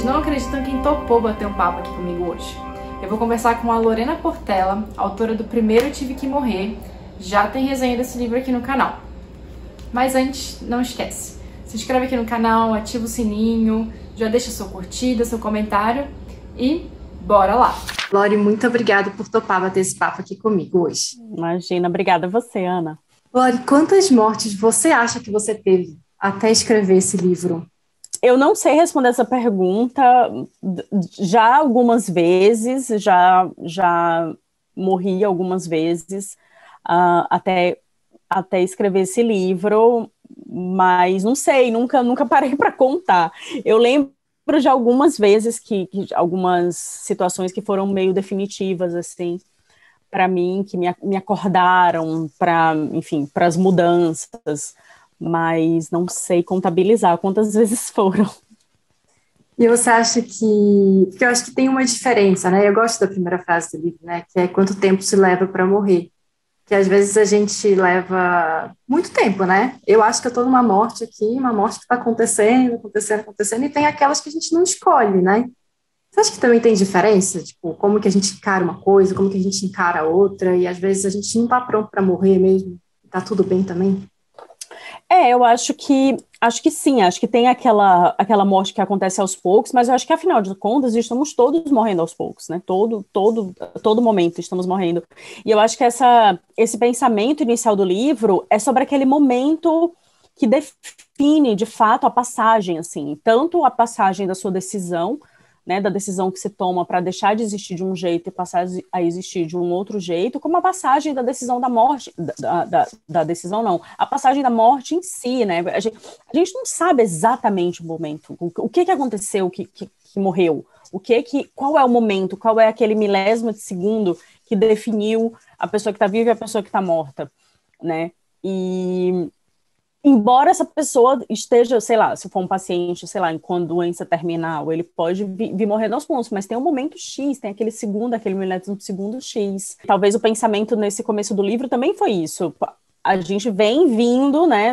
não acreditam quem topou bater um papo aqui comigo hoje. Eu vou conversar com a Lorena Portela, autora do Primeiro Eu Tive Que Morrer. Já tem resenha desse livro aqui no canal. Mas antes, não esquece, se inscreve aqui no canal, ativa o sininho, já deixa sua curtida, seu comentário e bora lá! Lori, muito obrigada por topar bater esse papo aqui comigo hoje. Imagina, obrigada a você, Ana. Lori, quantas mortes você acha que você teve até escrever esse livro? Eu não sei responder essa pergunta. Já algumas vezes, já morri algumas vezes até escrever esse livro, mas não sei, nunca parei para contar. Eu lembro de algumas vezes que algumas situações que foram meio definitivas, assim, para mim, que me acordaram para, enfim, para as mudanças, mas não sei contabilizar quantas vezes foram. E você acha que... Porque eu acho que tem uma diferença, né? Eu gosto da primeira frase do livro, né? Que é quanto tempo se leva para morrer. Que às vezes a gente leva muito tempo, né? Eu acho que eu estou numa morte aqui, uma morte que está acontecendo, e tem aquelas que a gente não escolhe, né? Você acha que também tem diferença? Tipo, como que a gente encara uma coisa, como que a gente encara a outra, e às vezes a gente não está pronto para morrer mesmo, tá tudo bem também? Eu acho que sim, acho que tem aquela morte que acontece aos poucos, mas eu acho que afinal de contas estamos todos morrendo aos poucos, né? Todo momento estamos morrendo. E eu acho que esse pensamento inicial do livro é sobre aquele momento que define de fato a passagem, assim, tanto a passagem da sua decisão, né, da decisão que se toma para deixar de existir de um jeito e passar a existir de um outro jeito, como a passagem da decisão da morte, da decisão não, a passagem da morte em si, né, a gente não sabe exatamente o momento, o que aconteceu que morreu, qual é o momento, qual é aquele milésimo de segundo que definiu a pessoa que está viva e a pessoa que está morta, né, e... Embora essa pessoa esteja, sei lá, se for um paciente, sei lá, com doença terminal, ele pode vir morrendo aos pontos, mas tem um momento X, tem aquele segundo, aquele milésimo de segundo X. Talvez o pensamento nesse começo do livro também foi isso. A gente vem vindo, né,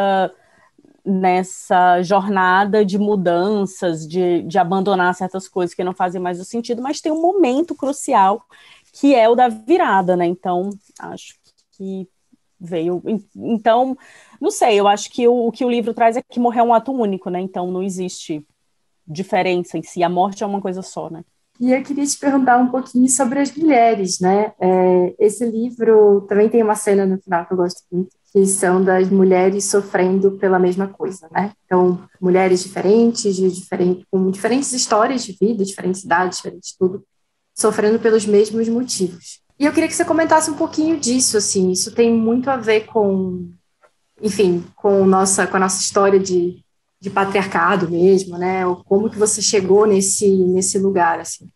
nessa jornada de mudanças, de abandonar certas coisas que não fazem mais o sentido, mas tem um momento crucial que é o da virada, né? Então, acho que veio... Então, não sei, eu acho que o que o livro traz é que morrer é um ato único, né? Então não existe diferença em si, a morte é uma coisa só, né? E eu queria te perguntar um pouquinho sobre as mulheres, né? Esse livro também tem uma cena no final que eu gosto muito, que são das mulheres sofrendo pela mesma coisa, né? Então, mulheres diferentes, com diferentes histórias de vida, diferentes idades, diferentes tudo, sofrendo pelos mesmos motivos. E eu queria que você comentasse um pouquinho disso, assim, isso tem muito a ver com, enfim, com a nossa história de patriarcado mesmo, né? Ou como que você chegou nesse lugar, assim?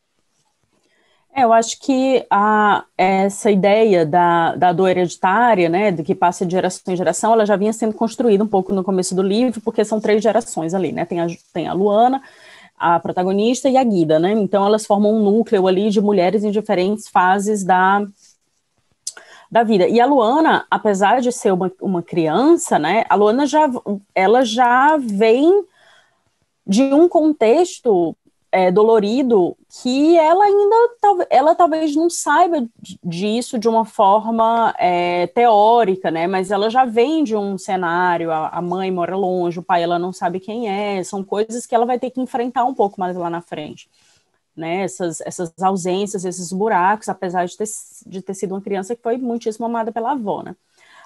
Eu acho que essa ideia da dor hereditária, né, de que passa de geração em geração, ela já vinha sendo construída um pouco no começo do livro, porque são 3 gerações ali, né? Tem a Luana, a protagonista, e a Guida, né? Então elas formam um núcleo ali de mulheres em diferentes fases da vida. E a Luana, apesar de ser uma criança, né, a Luana ela já vem de um contexto dolorido que ela talvez não saiba disso de uma forma teórica, né, mas ela já vem de um cenário, a mãe mora longe, o pai ela não sabe quem é, são coisas que ela vai ter que enfrentar um pouco mais lá na frente. Né, essas ausências, esses buracos, apesar de ter sido uma criança que foi muitíssimo amada pela avó, né?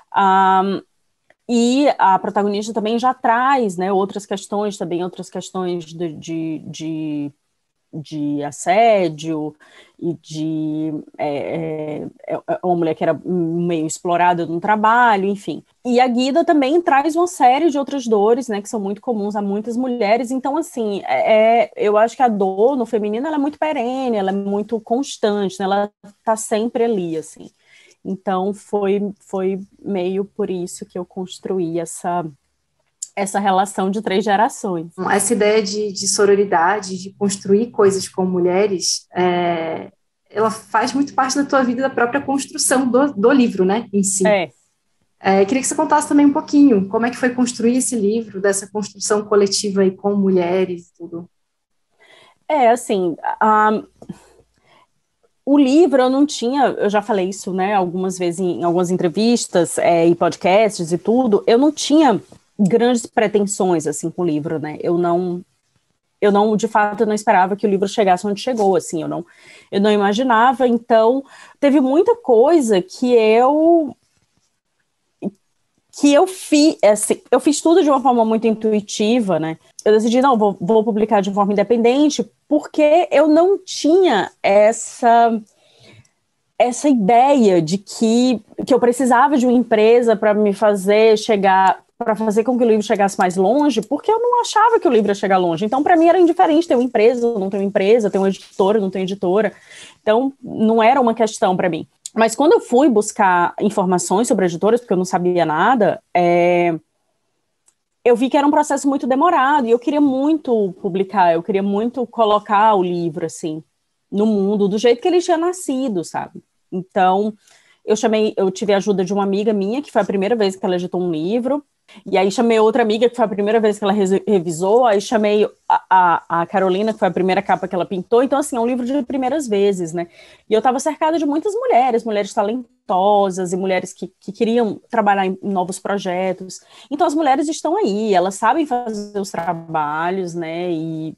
E a protagonista também já traz, né, outras questões de assédio e uma mulher que era meio explorada no trabalho, enfim. E a Guida também traz uma série de outras dores, né, que são muito comuns a muitas mulheres. Então, assim, eu acho que a dor no feminino ela é muito perene, ela é muito constante, né, ela está sempre ali, assim. Então, foi meio por isso que eu construí essa relação de 3 gerações. Essa ideia de sororidade, de construir coisas com mulheres, ela faz muito parte da tua vida, da própria construção do livro, né, em si. Queria que você contasse também um pouquinho como é que foi construir esse livro, dessa construção coletiva aí com mulheres e tudo. Assim, o livro eu não tinha, eu já falei isso, né, algumas vezes em algumas entrevistas e podcasts e tudo, eu não tinha grandes pretensões, assim, com o livro, né, de fato, eu não esperava que o livro chegasse onde chegou, assim, eu não imaginava, então, teve muita coisa que eu fiz, assim, eu fiz tudo de uma forma muito intuitiva, né? Eu decidi, não, vou publicar de forma independente, porque eu não tinha essa ideia de que eu precisava de uma empresa para me fazer chegar, para fazer com que o livro chegasse mais longe, porque eu não achava que o livro ia chegar longe. Então, para mim, era indiferente ter uma empresa, não ter uma empresa, ter uma editora, não ter editora. Então, não era uma questão para mim. Mas quando eu fui buscar informações sobre editoras, porque eu não sabia nada, eu vi que era um processo muito demorado e eu queria muito publicar, eu queria muito colocar o livro, assim, no mundo, do jeito que ele tinha nascido, sabe? Então, eu tive a ajuda de uma amiga minha, que foi a primeira vez que ela editou um livro, e aí chamei outra amiga, que foi a primeira vez que ela revisou, aí chamei a Carolina, que foi a primeira capa que ela pintou, então, assim, é um livro de primeiras vezes, né? E eu estava cercada de muitas mulheres talentosas e mulheres que queriam trabalhar em novos projetos. Então, as mulheres estão aí, elas sabem fazer os trabalhos, né?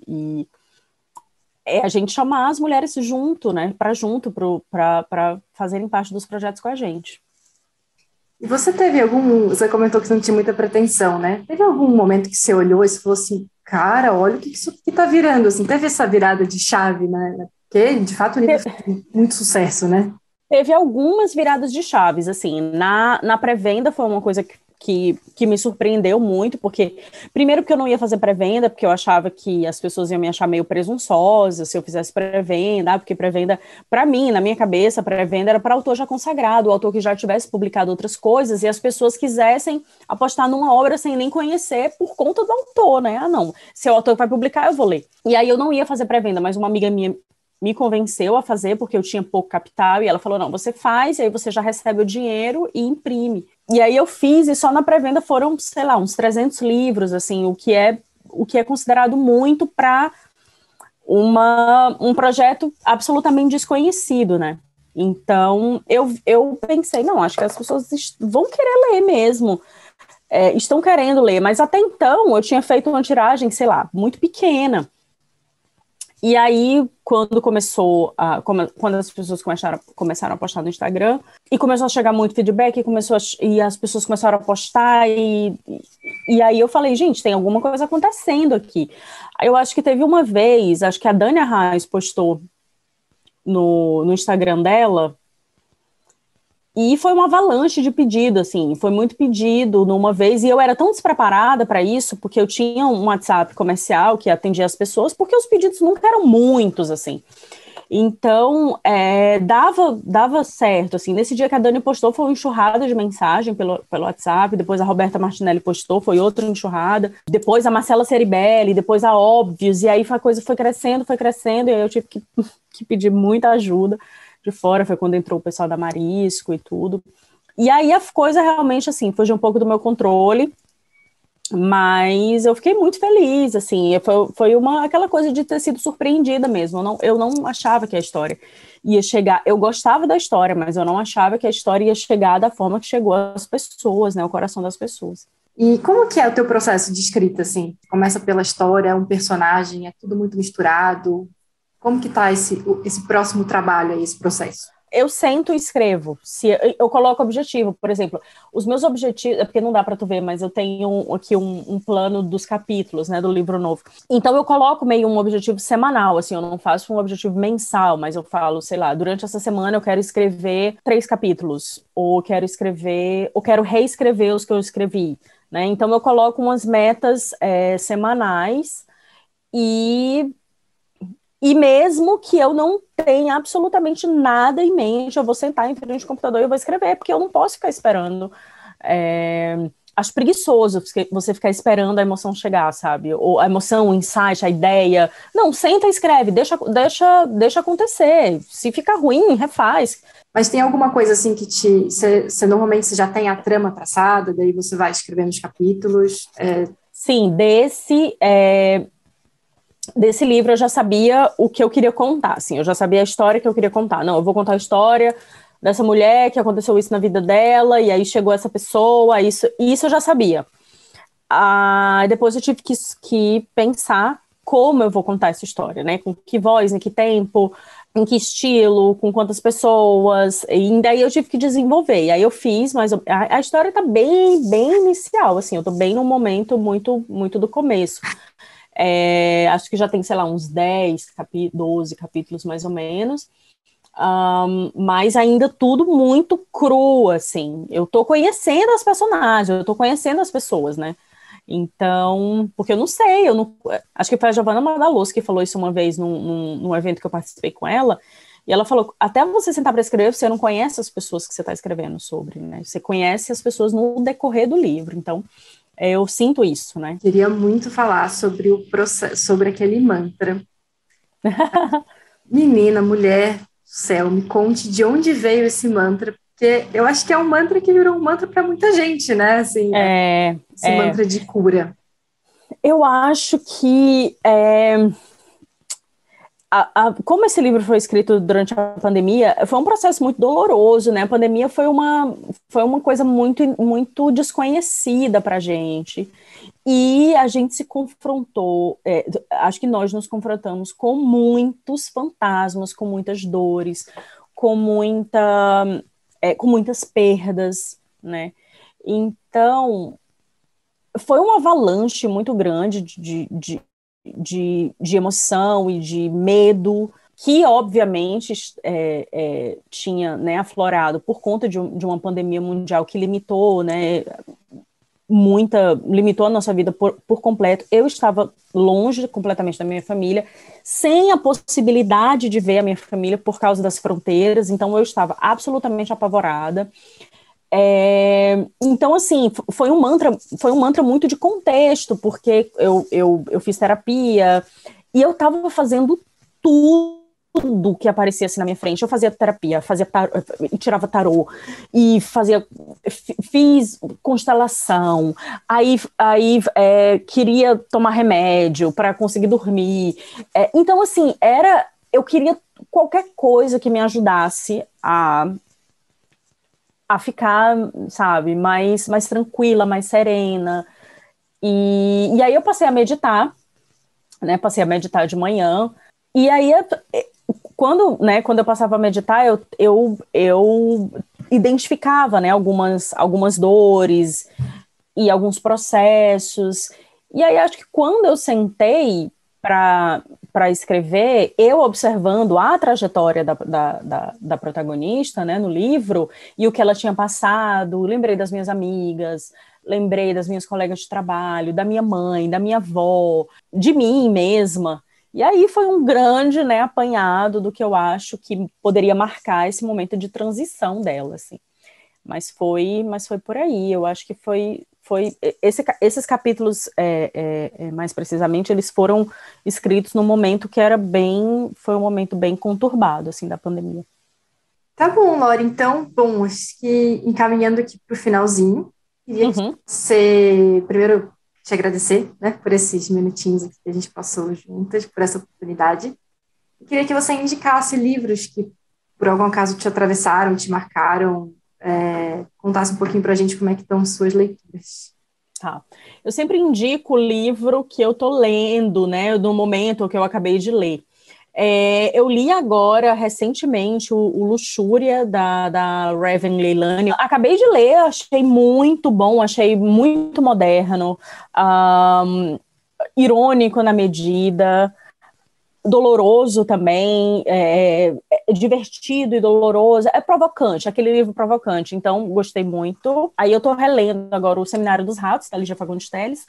É a gente chamar as mulheres junto, né? Para fazerem parte dos projetos com a gente. E você teve você comentou que não tinha muita pretensão, né? Teve algum momento que você olhou e falou assim, cara, olha o que isso aqui tá virando, assim, teve essa virada de chave, né? Porque, de fato, o livro fez muito sucesso, né? Teve algumas viradas de chaves, assim, na pré-venda foi uma coisa que me surpreendeu muito, porque, primeiro porque eu não ia fazer pré-venda, porque eu achava que as pessoas iam me achar meio presunçosa se eu fizesse pré-venda, porque pré-venda, para mim, na minha cabeça, pré-venda era para autor já consagrado, o autor que já tivesse publicado outras coisas, e as pessoas quisessem apostar numa obra sem nem conhecer por conta do autor, né? Ah, não, se o autor vai publicar, eu vou ler. E aí eu não ia fazer pré-venda, mas uma amiga minha me convenceu a fazer, porque eu tinha pouco capital, e ela falou, não, você faz, e aí você já recebe o dinheiro e imprime. E aí eu fiz, e só na pré-venda foram, sei lá, uns 300 livros, assim, o que é considerado muito para um projeto absolutamente desconhecido, né? Então, eu pensei, não, acho que as pessoas vão querer ler mesmo, estão querendo ler, mas até então eu tinha feito uma tiragem, sei lá, muito pequena. E aí, quando as pessoas começaram a postar no Instagram, e começou a chegar muito feedback, e as pessoas começaram a postar, e aí eu falei, gente, tem alguma coisa acontecendo aqui. Aí eu acho que teve uma vez, acho que a Dani Arraes postou no Instagram dela, e foi uma avalanche de pedido, assim, foi muito pedido numa vez, e eu era tão despreparada para isso, porque eu tinha um WhatsApp comercial que atendia as pessoas, porque os pedidos nunca eram muitos, assim. Então, dava certo, assim. Nesse dia que a Dani postou, foi uma enxurrada de mensagem pelo WhatsApp, depois a Roberta Martinelli postou, foi outra enxurrada, depois a Marcela Ceribelli, depois a Óbvios, e aí a coisa foi crescendo, e aí eu tive que pedir muita ajuda de fora, foi quando entrou o pessoal da Marisco e tudo. E aí a coisa realmente, assim, fugiu um pouco do meu controle, mas eu fiquei muito feliz, assim, foi aquela coisa de ter sido surpreendida mesmo. Eu não achava que a história ia chegar. Eu gostava da história, mas eu não achava que a história ia chegar da forma que chegou às pessoas, né, ao coração das pessoas. E como que é o teu processo de escrita, assim? Começa pela história, um personagem, é tudo muito misturado. Como que tá esse próximo trabalho aí, esse processo? Eu sento e escrevo. Se eu coloco objetivo, por exemplo, os meus objetivos, é porque não dá para tu ver, mas eu tenho aqui um plano dos capítulos, né, do livro novo. Então eu coloco meio um objetivo semanal, assim, eu não faço um objetivo mensal, mas eu falo, sei lá, durante essa semana eu quero escrever 3 capítulos, ou quero reescrever os que eu escrevi, né? Então eu coloco umas metas semanais e mesmo que eu não tenha absolutamente nada em mente, eu vou sentar em frente ao computador e eu vou escrever, porque eu não posso ficar esperando. Acho preguiçoso você ficar esperando a emoção chegar, sabe? Ou a emoção, o insight, a ideia. Não, senta e escreve, deixa acontecer. Se ficar ruim, refaz. Mas tem alguma coisa assim que você normalmente já tem a trama traçada, daí você vai escrevendo os capítulos? Sim, desse livro eu já sabia o que eu queria contar, assim, eu já sabia a história que eu queria contar. Não, eu vou contar a história dessa mulher, que aconteceu isso na vida dela, e aí chegou essa pessoa, isso eu já sabia. Depois eu tive que pensar como eu vou contar essa história, né? Com que voz, em que tempo, em que estilo, com quantas pessoas, e daí eu tive que desenvolver. E aí eu fiz, mas a história tá bem inicial, assim, eu tô bem num momento muito do começo. Acho que já tem, sei lá, uns 12 capítulos mais ou menos. Mas ainda tudo muito cru, assim. Eu tô conhecendo as personagens, eu tô conhecendo as pessoas, né? Então, porque eu não sei, acho que foi a Giovanna Madaluz que falou isso uma vez num evento que eu participei com ela, e ela falou, até você sentar para escrever, você não conhece as pessoas que você está escrevendo sobre, né? Você conhece as pessoas no decorrer do livro, então eu sinto isso, né? Queria muito falar sobre o processo, sobre aquele mantra. Menina, mulher do céu, me conte de onde veio esse mantra, porque eu acho que é um mantra que virou um mantra para muita gente, né? Assim, esse mantra de cura. Eu acho que como esse livro foi escrito durante a pandemia, foi um processo muito doloroso, né? A pandemia foi uma coisa muito desconhecida para a gente. E a gente se confrontou, acho que nós nos confrontamos com muitos fantasmas, com muitas dores, com muitas perdas, né? Então, foi uma avalanche muito grande de emoção e de medo, que obviamente tinha, né, aflorado por conta de uma pandemia mundial que limitou, né, limitou a nossa vida por completo. Eu estava longe completamente da minha família, sem a possibilidade de ver a minha família por causa das fronteiras, então eu estava absolutamente apavorada. Então, assim, foi um mantra muito de contexto, porque eu fiz terapia e eu estava fazendo tudo que aparecia assim na minha frente. Eu fazia terapia, tirava tarô e fiz constelação. Aí queria tomar remédio para conseguir dormir. Então, assim, eu queria qualquer coisa que me ajudasse a ficar, sabe, mais tranquila, mais serena. E aí eu passei a meditar, né? Passei a meditar de manhã. E aí, quando eu passava a meditar, eu identificava, né, algumas dores e alguns processos. E aí, acho que quando eu sentei para escrever, eu observando a trajetória da protagonista, né, no livro, e o que ela tinha passado, lembrei das minhas amigas, lembrei das minhas colegas de trabalho, da minha mãe, da minha avó, de mim mesma. E aí foi um grande, né, apanhado do que eu acho que poderia marcar esse momento de transição dela, assim. Mas foi por aí. Eu acho que esses capítulos, mais precisamente, eles foram escritos num momento que foi um momento bem conturbado, assim, da pandemia. Tá bom, Laura. Então, bom, acho que encaminhando aqui para o finalzinho, queria que você, primeiro, te agradecer, né, por esses minutinhos aqui que a gente passou juntas, por essa oportunidade. Eu queria que você indicasse livros que, por algum acaso, te atravessaram, te marcaram, contasse um pouquinho para a gente como é que estão suas leituras. Tá. Eu sempre indico o livro que eu tô lendo, né, no momento que eu acabei de ler. Eu li agora, recentemente, o Luxúria, da Raven Leilani. Acabei de ler, achei muito bom, achei muito moderno, irônico na medida, doloroso também, divertido e doloroso, é provocante, aquele livro provocante, então gostei muito. Aí eu tô relendo agora o Seminário dos Ratos, da Lígia Fagundes Telles,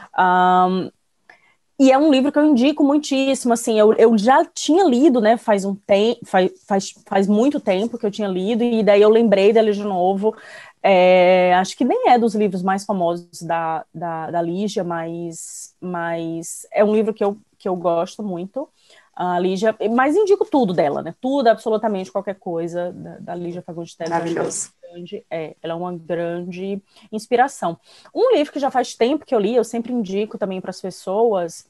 e é um livro que eu indico muitíssimo, assim, eu já tinha lido, né, faz muito tempo que eu tinha lido, e daí eu lembrei dele de novo. Acho que nem é dos livros mais famosos da Lígia, mas é um livro que eu gosto muito, a Lígia, mas indico tudo dela, né, tudo, absolutamente qualquer coisa da Lígia Fagundes Telles. Maravilhoso. Ela é uma grande inspiração. Um livro que já faz tempo que eu li, eu sempre indico também para as pessoas,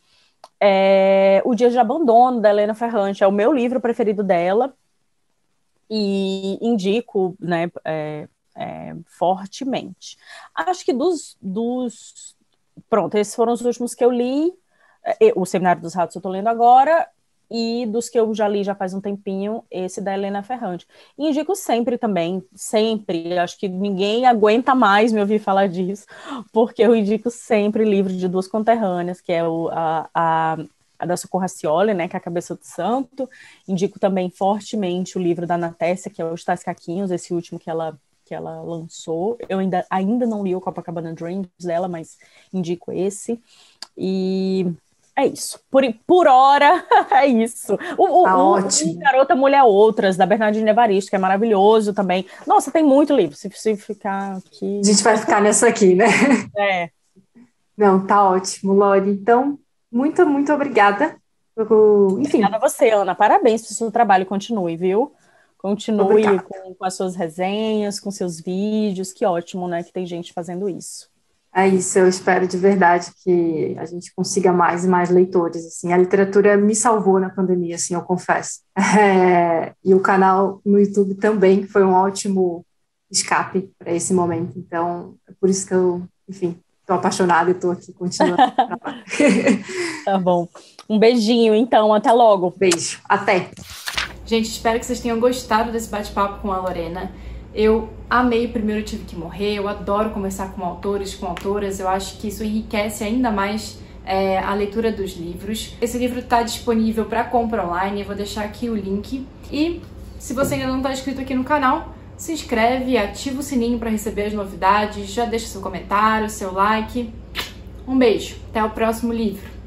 O Dia de Abandono, da Helena Ferrante, é o meu livro preferido dela, e indico, né, fortemente. Acho que Pronto, esses foram os últimos que eu li. O Seminário dos Ratos eu tô lendo agora, e dos que eu já li já faz um tempinho, esse da Helena Ferrante. E indico sempre também, sempre, acho que ninguém aguenta mais me ouvir falar disso, porque eu indico sempre livro de duas conterrâneas, que é a da Socorro Racioli, né, que é a Cabeça do Santo. Indico também fortemente o livro da Ana Tessia, que é Os Tais Caquinhos, esse último que ela lançou. Eu ainda não li o Copacabana Dreams dela, mas indico esse. E é isso. Por hora, é isso. Ótimo. O Garota Mulher Outras, da Bernardina Evaristo, que é maravilhoso também. Nossa, tem muito livro. Se ficar aqui... A gente vai ficar nessa aqui, né? Não, tá ótimo, Lori. Então, muito, muito obrigada. Enfim. Obrigada a você, Ana. Parabéns pelo seu trabalho. Continue, viu? Continue com as suas resenhas, com seus vídeos. Que ótimo, né? Que tem gente fazendo isso. É isso, eu espero de verdade que a gente consiga mais e mais leitores, assim, a literatura me salvou na pandemia, assim, eu confesso, e o canal no YouTube também foi um ótimo escape para esse momento, então, é por isso que eu, enfim, estou apaixonada e estou aqui continuando. Tá bom, um beijinho então, até logo. Beijo, até. Gente, espero que vocês tenham gostado desse bate-papo com a Lorena. Eu amei o Primeiro Eu Tive Que Morrer, eu adoro conversar com autores, com autoras, eu acho que isso enriquece ainda mais a leitura dos livros. Esse livro está disponível para compra online, eu vou deixar aqui o link. E se você ainda não está inscrito aqui no canal, se inscreve, ativa o sininho para receber as novidades, já deixa seu comentário, seu like. Um beijo, até o próximo livro.